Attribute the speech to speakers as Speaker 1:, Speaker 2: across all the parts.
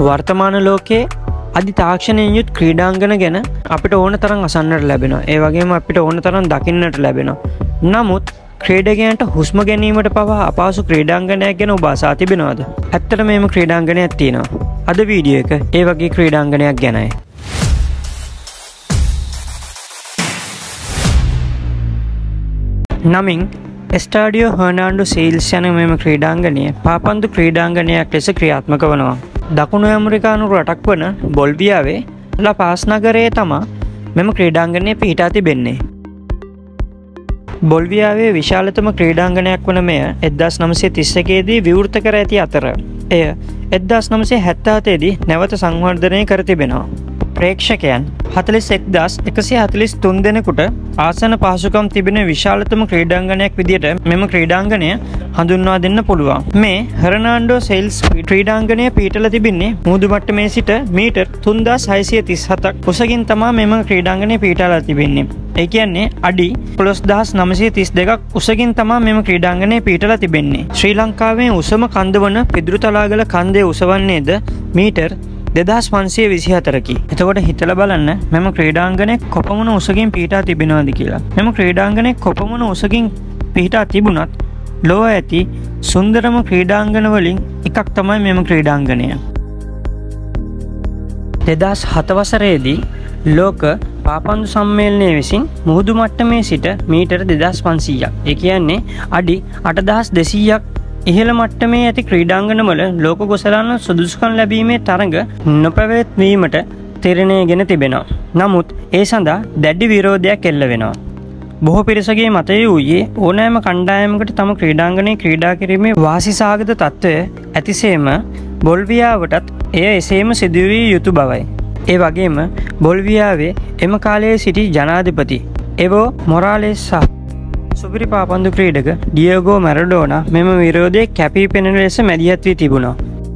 Speaker 1: වර්තමාන ලෝකයේ අධි තාක්ෂණයෙන් යුත් ක්‍රීඩාංගන ගැන අපිට ඕන තරම් අසන්නට ලැබෙනවා. ඒ වගේම අපිට ඕන තරම් දකින්නට ලැබෙනවා. නමුත් ක්‍රීඩකයන්ට හුස්ම ගැනීමට පවා අපහසු ක්‍රීඩාංගනයක් ගැන ඔබ අසා තිබෙනවද? ඇත්තටම මේම ක්‍රීඩාංගනයක් තියෙනවා. අද වීඩියෝ එක ඒ වගේ ක්‍රීඩාංගනයක් ගැනයි. නමින් එස්ටාඩියෝ හර්නාන්ඩෝ සීල්ස් යන මෙම ක්‍රීඩාංගනය පාපන්දු ක්‍රීඩාංගනයක් ලෙස ක්‍රියාත්මක වනවා. දකුණු ඇමරිකානු රටක් වන බොල්වියාවේ ලා පාස් නගරයේ තමා මෙම ක්‍රීඩාංගනය පිහිටා තිබෙන්නේ. බොල්වියාවේ විශාලතම ක්‍රීඩාංගනයක් වන මෙය 1931 දී විවෘත කර ඇති අතර එය 1977 දී නැවත සංවර්ධනය කර තිබෙනවා. ප්‍රේක්ෂකයන් 41143 දෙනෙකුට ආසන පහසුකම් තිබෙන විශාලතම ක්‍රීඩාංගනයක් විදියට මෙම ක්‍රීඩාංගනය හඳුන්වා දෙන්න පුළුවන්. මේ හර්නාන්ඩෝ සීල්ස් ක්‍රීඩාංගනය පිහිටලා තිබෙන්නේ මුහුදු මට්ටමේ සිට මීටර් 3637ක් උසකින් තමා මෙම ක්‍රීඩාංගනය පිහිටලා තිබෙන්නේ. ඒ කියන්නේ අඩි 11932ක් උසකින් තමා මෙම ක්‍රීඩාංගනය පිහිටලා තිබෙන්නේ. ශ්‍රී ලංකාවේ උසම කන්ද වන පිදුරුතලාගල කන්දේ උස වන්නේද මීටර් 2524කි. එතකොට හිතලා බලන්න මෙම ක්‍රීඩාංගනය කොපමණ උසකින් පිහිටා තිබෙනවද කියලා. මෙම ක්‍රීඩාංගනය කොපමණ උසකින් පිහිටා තිබුණත් ලෝව ඇති සුන්දරම ක්‍රීඩාංගන වලින් එකක් තමයි මෙම ක්‍රීඩාංගනය. 2007 වසරේදී ලෝක පාපන්දු සම්මේලනය විසින් මුහුදු මට්ටමේ සිට මීටර් 2500ක් ඒ කියන්නේ අඩි 8200ක් ඉහළ මට්ටමේ ඇති ක්‍රීඩාංගනවල ලෝක කුසලාන සුදුසුකම් ලැබීමේ තරඟ නොපැවැත්වීමට තීරණයගෙන තිබෙනවා. නමුත් ඒ සඳහා දැඩි විරෝධයක් එල්ල වෙනවා. බොහෝ පිරිසගේ මතය වූයේ ඕනෑම කණ්ඩායමකට තම ක්‍රීඩාංගනයේ ක්‍රීඩා කිරීමේ වාසිසහගත තත්ත්වය ඇතිසේම බොල්වියාවටත් එය එසේම සිදුවිය යුතු බවයි. ඒ වගේම බොල්වියාවේ එම කාලයේ සිටි ජනාධිපති එවෝ මොරාලෙස් සහ සුපිරි පාපන්දු ක්‍රීඩක ඩියගෝ මැරඩෝනා මෙම විරෝධයේ කැපී පෙනෙන ලෙස මැදිහත් වී තිබුණා.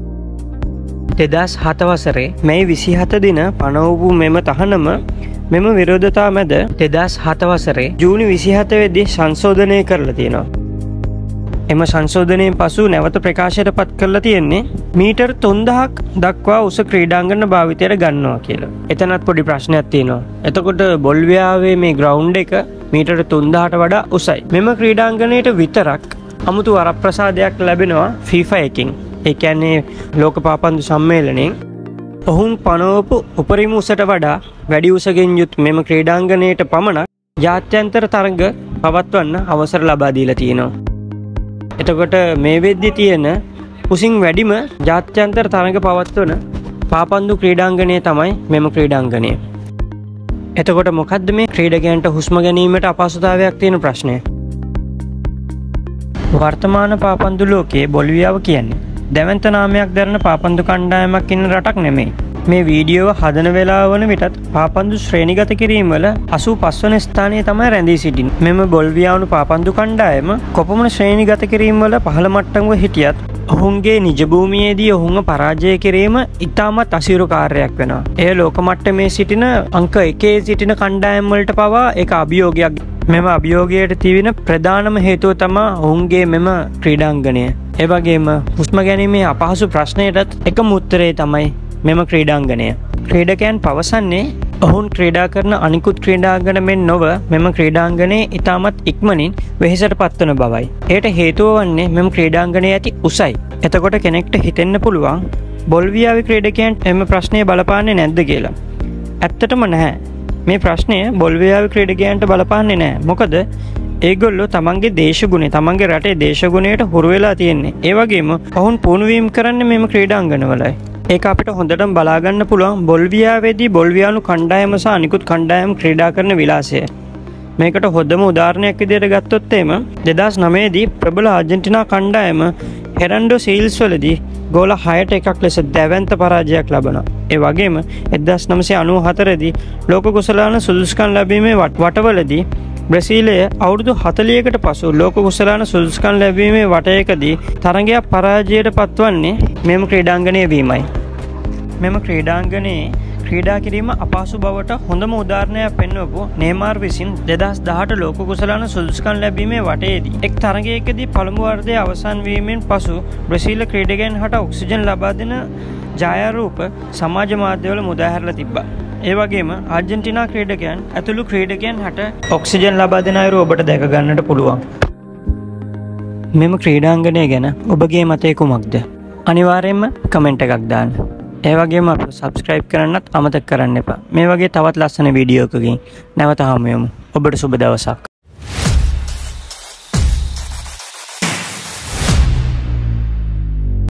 Speaker 1: 2007 වසරේ මැයි 27 දින පනවපු මෙම තහනම මෙම විරෝධතා මැද 2007 වසරේ ජූනි 27 වෙනි සංශෝධනය කරලා තියෙනවා. එම සංශෝධනයෙන් පසු නැවත ප්‍රකාශයට පත් කරලා තියෙන්නේ මීටර් 3000ක් දක්වා උස ක්‍රීඩාංගන භාවිතයට ගන්නවා කියලා. එතනත් පොඩි ප්‍රශ්නයක් තියෙනවා. එතකොට බොල්වියාවේ මේ ග්‍රවුන්ඩ් එක මීටර් 3000ට වඩා උසයි. මෙම ක්‍රීඩාංගනයට විතරක් අමුතු වරප්‍රසාදයක් ලැබෙනවා FIFA එකකින්. ඒ කියන්නේ ලෝක පාපන්දු සම්මේලනයෙන් ඔවුන් පනවපු උපරිම උසට වඩා වැඩි උසකින් යුත් මෙම ක්‍රීඩාංගනයට පමණක් ජාත්‍යන්තර තරඟ පවත්වන්න අවසර ලබා දීලා තියෙනවා. එතකොට මේ වෙද්දි තියෙන උසින් වැඩිම ජාත්‍යන්තර තරඟ පවත්වන පාපන්දු ක්‍රීඩාංගනය තමයි මෙම ක්‍රීඩාංගනය. එතකොට මොකද්ද මේ ක්‍රීඩකයන්ට හුස්ම ගැනීමට අපහසුතාවයක් තියෙන ප්‍රශ්නය? වර්තමාන පාපන්දු ලෝකයේ බොල්වියාව කියන්නේ දැවැන්ත නාමයක් දරන පාපන්දු කණ්ඩායමක් ඉන්න රටක් නෙමෙයි. මේ වීඩියෝව හදන වෙලාව වන විටත් පාපන්දු ශ්‍රේණිගත කිරීම වල 85 වන ස්ථානයේ තමයි රැඳී සිටින්නේ. මෙම බොල්වියානු පාපන්දු කණ්ඩායම කොපමණ ශ්‍රේණිගත කිරීම වල පහළ මට්ටමක හිටියත් ඔවුන්ගේ නිජ භූමියේදී ඔවුන්ව පරාජය කිරීම ඉතාමත් අසීරු කාර්යයක් වෙනවා. එය ලෝක මට්ටමේ සිටින අංක 1 සිටින කණ්ඩායම් වලට පවා ඒක අභියෝගයක්. මෙම අභියෝගයට තිබෙන ප්‍රධානම හේතුව තමයි ඔවුන්ගේ මෙම ක්‍රීඩාංගනය. ඒ වගේම හුස්ම ගැනීමේ අපහසු ප්‍රශ්නයටත් එකම උත්තරේ තමයි මෙම ක්‍රීඩාංගනය. ක්‍රීඩකයන් පවසන්නේ ඔවුන් ක්‍රීඩා කරන අනිකුත් ක්‍රීඩාංගන මෙන් නොව මෙම ක්‍රීඩාංගනයේ ඉතාමත් ඉක්මනින් වෙහෙසට පත්වන බවයි. එයට හේතුව වන්නේ මෙම ක්‍රීඩාංගනයේ ඇති උසයි. එතකොට කෙනෙක්ට හිතෙන්න පුළුවන් බොල්වියාවේ ක්‍රීඩකයන්ට එම ප්‍රශ්නය බලපාන්නේ නැද්ද කියලා. ඇත්තටම නැහැ. මේ ප්‍රශ්නය බොල්වියාවේ ක්‍රීඩකයන්ට බලපාන්නේ නැහැ. මොකද ඒගොල්ලෝ තමන්ගේ දේශගුණය තමන්ගේ රටේ දේශගුණයට හුරු වෙලා තියෙන්නේ. ඒ වගේම ඔවුන් පුහුණුවීම් කරන්නේ මෙම ක්‍රීඩාංගනවලයි. ඒක අපිට හොඳටම බලා ගන්න පුළුවන් බොල්වියාවේදී බොල්වියානු කණ්ඩායම සහ අනිකුත් කණ්ඩායම් ක්‍රීඩා කරන විලාසය. මේකට හොඳම උදාහරණයක් විදිහට ගත්තොත් එම 2009 දී ප්‍රබල ආජන්ටිනා කණ්ඩායම හෙරන්ඩෝ සීල්ස් වලදී ගෝල 6ට එකක් ලෙස දැවැන්ත පරාජයක් ලබනවා. ඒ වගේම 1994 දී ලෝක කුසලාන සුදුසුකම් ලැබීමේ වටවලදී බ්‍රසීලය අවුරුදු 40කට පසු ලෝක කුසලාන සුදුසුකම් ලැබීමේ වටයකදී තරඟයක් පරාජයට පත්වන්නේ මෙම ක්‍රීඩාංගනය වීමයි. මෙම ක්‍රීඩාංගනයේ ක්‍රීඩා කිරීම අපහසු බවට හොඳම උදාහරණයක් පෙන්වපු නෙමාර් විසින් 2018 ලෝක කුසලාන සුදුසුකම් ලැබීමේ වටයේදී එක් තරගයකදී පළමු වර්ගයේ අවසන් වීමෙන් පසු බ්‍රසීල ක්‍රීඩකයන් හට ඔක්සිජන් ලබා දෙන ඡායාරූප සමාජ මාධ්‍යවල මුදා හැරලා තිබ්බා. ඒ වගේම ආර්ජන්ටිනා ක්‍රීඩකයන් ඇතුළු ක්‍රීඩකයන් හට ඔක්සිජන් ලබා දෙන අයුරු ඔබට දැක ගන්නට පුළුවන්. මෙම ක්‍රීඩාංගණය ගැන ඔබගේ මතය කුමක්ද? අනිවාර්යයෙන්ම කමෙන්ට් එකක් දාන්න. ඒ වගේම අපිව සබ්ස්ක්‍රයිබ් කරන්නත් අමතක කරන්න එපා. මේ වගේ තවත් ලස්සන වීඩියෝ එකකින් නැවත හමු වෙමු. ඔබට සුබ දවසක්.